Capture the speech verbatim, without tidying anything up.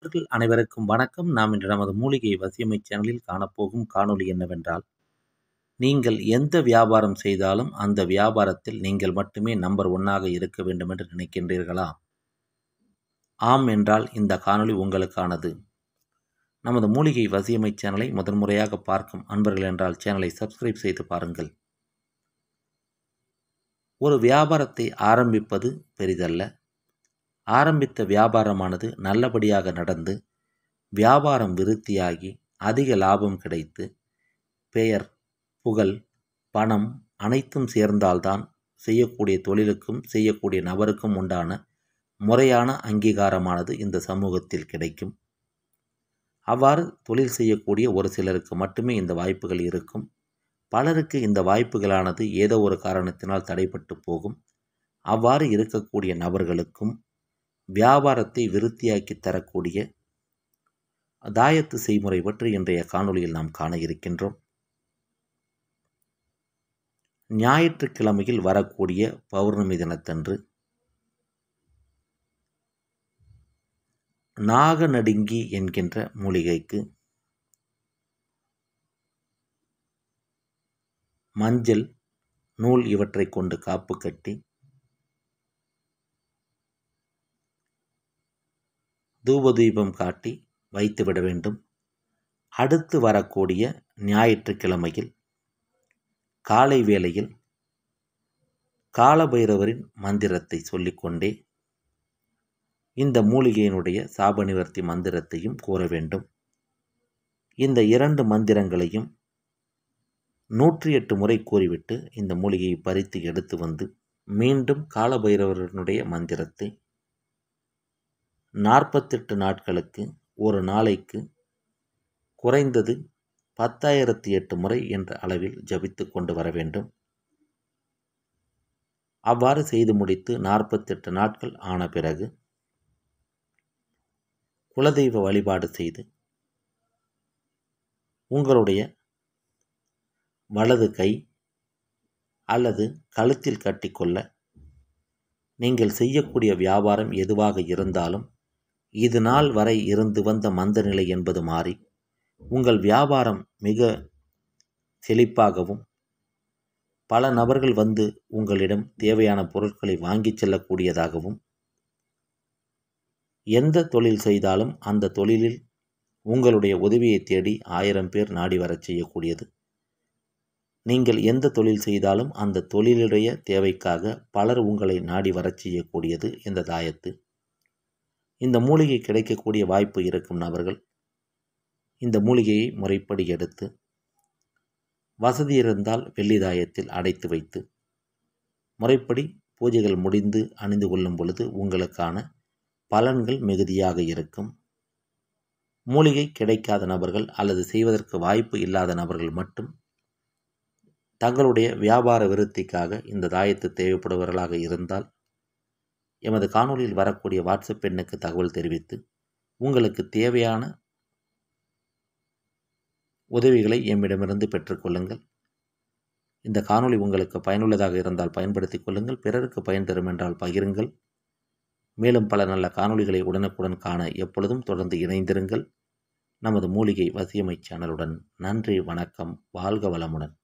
நண்பர்கள் அனைவருக்கும் வணக்கம். நாம் இன்று நமது மூலிகை வசியமை சேனலில் காணப்போகும் காணொளி என்னவென்றால், நீங்கள் எந்த வியாபாரம் செய்தாலும் அந்த வியாபாரத்தில் நீங்கள் மட்டுமே நம்பர் ஒன்னாக இருக்க வேண்டும் என்று நினைக்கின்றீர்களா? ஆம் என்றால் இந்த காணொளி உங்களுக்கானது. நமது மூலிகை வசியமை சேனலை முதன்முறையாக பார்க்கும் அன்பர்கள் என்றால் சேனலை சப்ஸ்கிரைப் செய்து பாருங்கள். ஒரு வியாபாரத்தை ஆரம்பிப்பது பெரிதல்ல. ஆரம்பித்த வியாபாரமானது நல்லபடியாக நடந்து வியாபாரம் விருத்தியாகி அதிக லாபம் கிடைத்து பெயர், புகழ், பணம் அனைத்தும் சேர்ந்தால்தான் செய்யக்கூடிய தொழிலுக்கும் செய்யக்கூடிய நபருக்கும் உண்டான முறையான அங்கீகாரமானது இந்த சமூகத்தில் கிடைக்கும். அவ்வாறு தொழில் செய்யக்கூடிய ஒரு சிலருக்கு மட்டுமே இந்த வாய்ப்புகள் இருக்கும். பலருக்கு இந்த வாய்ப்புகளானது ஏதோ ஒரு காரணத்தினால் தடைப்பட்டு போகும். அவ்வாறு இருக்கக்கூடிய நபர்களுக்கும் வியாபாரத்தை விருத்தியாக்கி தரக்கூடிய தாயத்து செய்முறை பற்றி இன்றைய காணொளியில் நாம் காண இருக்கின்றோம். ஞாயிற்றுக்கிழமையில் வரக்கூடிய பௌர்ணமி தினத்தன்று நாகநடுங்கி என்கின்ற மூலிகைக்கு மஞ்சள், நூல் இவற்றை கொண்டு காப்பு கட்டி தூபதீபம் காட்டி வைத்துவிட வேண்டும். அடுத்து வரக்கூடிய ஞாயிற்றுக்கிழமையில் காலை வேளையில் காலபைரவரின் மந்திரத்தை சொல்லிக்கொண்டே இந்த மூலிகையினுடைய சாப நிவர்த்தி மந்திரத்தையும் கூற வேண்டும். இந்த இரண்டு மந்திரங்களையும் நூற்றி எட்டு முறை கூறிவிட்டு இந்த மூலிகையை பறித்து எடுத்து வந்து மீண்டும் காலபைரவரனுடைய மந்திரத்தை நாற்பத்தெட்டு நாட்களுக்கு ஒரு நாளைக்கு குறைந்தது பத்தாயிரத்தி எட்டு முறை என்ற அளவில் ஜபித்து கொண்டு வர வேண்டும். அவ்வாறு செய்து முடித்து நாற்பத்தெட்டு நாட்கள் ஆன பிறகு குலதெய்வ வழிபாடு செய்து உங்களுடைய வலது கை அல்லது கழுத்தில் கட்டிக்கொள்ள நீங்கள் செய்யக்கூடிய வியாபாரம் எதுவாக இருந்தாலும் இது நாள் வரை இருந்து வந்த மந்த நிலை என்பது மாறி உங்கள் வியாபாரம் மிக செழிப்பாகவும் பல நபர்கள் வந்து உங்களிடம் தேவையான பொருட்களை வாங்கி செல்லக்கூடியதாகவும், எந்த தொழில் செய்தாலும் அந்த தொழிலில் உங்களுடைய உதவியை தேடி ஆயிரம் பேர் நாடி வரச் செய்யக்கூடியது. நீங்கள் எந்த தொழில் செய்தாலும் அந்த தொழிலுடைய தேவைக்காக பலர் உங்களை நாடி வரச் செய்யக்கூடியது இந்த தாயத்து. இந்த மூலிகை கிடைக்கக்கூடிய வாய்ப்பு இருக்கும் நபர்கள் இந்த மூலிகையை முறைப்படி எடுத்து வசதி இருந்தால் வெள்ளி தாயத்தில் அடைத்து வைத்து முறைப்படி பூஜைகள் முடிந்து அணிந்து கொள்ளும் பொழுது உங்களுக்கான பலன்கள் மிகுதியாக இருக்கும். மூலிகை கிடைக்காத நபர்கள் அல்லது செய்வதற்கு வாய்ப்பு இல்லாத நபர்கள் மட்டும் தங்களுடைய வியாபார விருத்திக்காக இந்த தாயத்து தேவைப்படுபவர்களாக இருந்தால் எமது காணொலியில் வரக்கூடிய வாட்ஸ்அப் எண்ணுக்கு தகவல் தெரிவித்து உங்களுக்கு தேவையான உதவிகளை எம்மிடமிருந்து பெற்றுக்கொள்ளுங்கள். இந்த காணொளி உங்களுக்கு பயனுள்ளதாக இருந்தால் பயன்படுத்திக் கொள்ளுங்கள். பிறருக்கு பயன் தரும் என்றால் பகிருங்கள். மேலும் பல நல்ல காணொளிகளை உடனுக்குடன் காண எப்பொழுதும் தொடர்ந்து இணைந்திருங்கள் நமது மூலிகை வசியமை சேனலுடன். நன்றி, வணக்கம், வாழ்க வளமுடன்.